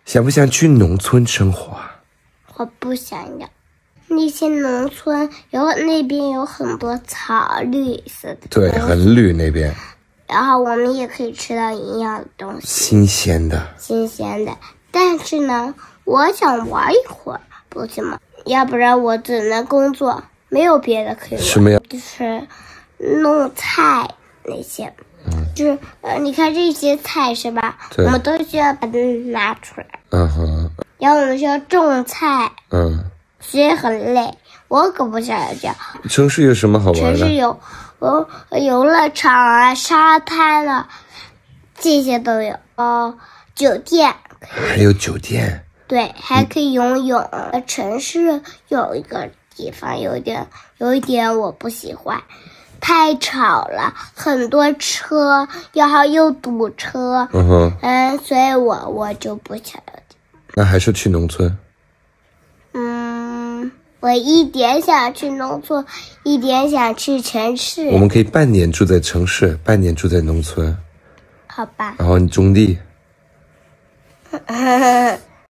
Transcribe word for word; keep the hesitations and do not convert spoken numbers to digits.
想不想去农村生活啊？ 我不想要。那些农村有那边有很多草，绿色的， 对，很绿那边。 然后我们也可以吃到营养的东西， 新鲜的， 新鲜的。但是呢，我想玩一会儿，不行吗？要不然我只能工作，没有别的可以玩。 什么呀？ 就是弄菜那些，嗯，就是呃，你看这些菜是吧？ 对， 我们都需要把它拿出来。 嗯哼。 然后我们需要种菜。 嗯。 所以很累，我可不想要这样。 城市有什么好玩的？ 城市有有游乐场啊、沙滩啊，这些都有哦。酒店还有酒店， 对，还可以游泳。嗯、城市有一个地方有一点有一点我不喜欢，太吵了，很多车，然后又堵车。 嗯哼， 嗯，所以我我就不想要。 那还是去农村。 嗯，我一点想去农村，一点想去城市。 我们可以半年住在城市，半年住在农村。 好吧。 然后你种地。